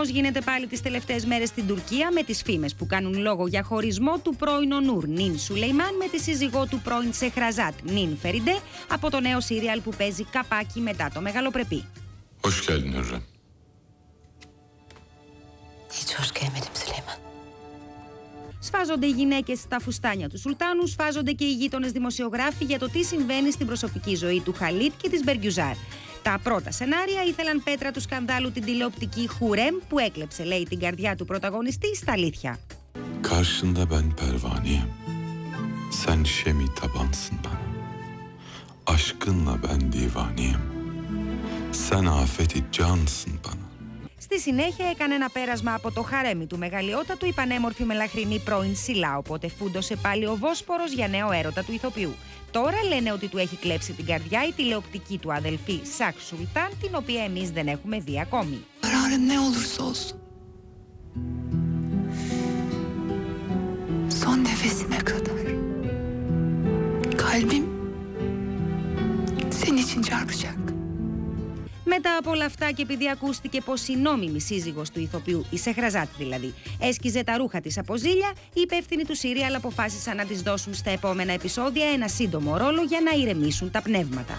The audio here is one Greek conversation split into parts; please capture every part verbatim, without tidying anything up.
Χαμός γίνεται πάλι τις τελευταίες μέρες στην Τουρκία με τις φήμες που κάνουν λόγο για χωρισμό του πρώην Ονούρ Νιν Σουλεϊμάν με τη σύζυγό του πρώην Σεχραζάτ Νιν Φεριντέ από το νέο σύριαλ που παίζει καπάκι μετά το Μεγαλοπρεπή. Hoş geldin Hürrem. Hiç hoş gelmedim Süleyman. Σφάζονται οι γυναίκες στα φουστάνια του Σουλτάνου, σφάζονται και οι γείτονες δημοσιογράφοι για το τι συμβαίνει στην προσωπική ζωή του Χαλίτ και της Μπεργιουζάρ. Τα πρώτα σενάρια ήθελαν πέτρα του σκανδάλου την τηλεοπτική Χουρέμ που έκλεψε, λέει, την καρδιά του πρωταγωνιστή στα αλήθεια. Karşında ben pervaneyim. Sen şemi tabansın bana. Aşkınla ben divaneyim. Sen afeti cansın bana. Στη συνέχεια έκανε ένα πέρασμα από το χαρέμι του μεγαλειότατου η πανέμορφη μελαχρινή πρώην Σιλά, οπότε φούντωσε πάλι ο Βόσπορος για νέο έρωτα του ηθοποιού. Τώρα λένε ότι του έχει κλέψει την καρδιά η τηλεοπτική του αδελφή Σακ Σουλτάν, την οποία εμείς δεν έχουμε δει ακόμη. Kararın ne olursa olsun. Son nefesime kadar. Kalbim senin için çarpacak. Μετά από όλα αυτά και επειδή ακούστηκε πως η νόμιμη σύζυγος του ηθοποιού, η Σεχραζάτ δηλαδή, έσκιζε τα ρούχα της από ζήλια, οι υπεύθυνοι του σύριαλ αποφάσισαν να της δώσουν στα επόμενα επεισόδια ένα σύντομο ρόλο για να ηρεμήσουν τα πνεύματα.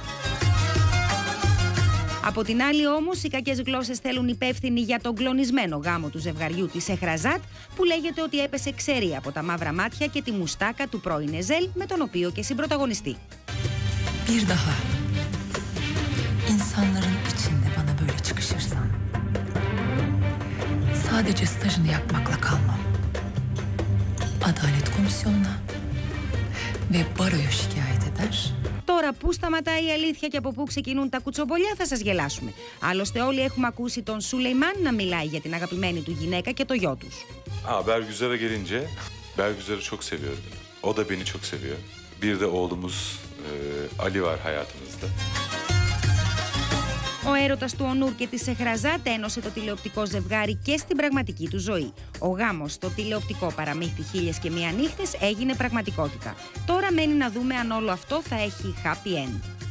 Από την άλλη όμως, οι κακές γλώσσες θέλουν υπεύθυνοι για τον κλονισμένο γάμο του ζευγαριού της Σεχραζάτ, που λέγεται ότι έπεσε ξερή από τα μαύρα μάτια και τη μουστάκα του πρώην Εζέλ, με τον οποίο και συμπρωταγωνιστεί. Bir daha insanların içinde bana böyle çıkışırsan sadece stajını yapmakla kalmam. Adalet Komisyonu'na ve baroya şikayet eder. Τώρα πού σταματάει η αλήθεια και από πού ξεκινούν τα κουτσομπολιά θα σας γελάσουμε. Άλλωστε όλοι έχουμε ακούσει τον Σουλεϊμάν να μιλάει για την αγαπημένη του γυναίκα και το γιο τους. Ha, Bergüzar'a gelince, Bergüzar'ı çok seviyorum. O da beni çok seviyor. Bir de oğlumuz e, Ali var hayatımızda. Ο έρωτας του Ονούρ και της Σεχραζάτ ένωσε το τηλεοπτικό ζευγάρι και στην πραγματική του ζωή. Ο γάμος στο τηλεοπτικό παραμύθι Χίλιες και Μία Νύχτες έγινε πραγματικότητα. Τώρα μένει να δούμε αν όλο αυτό θα έχει happy end.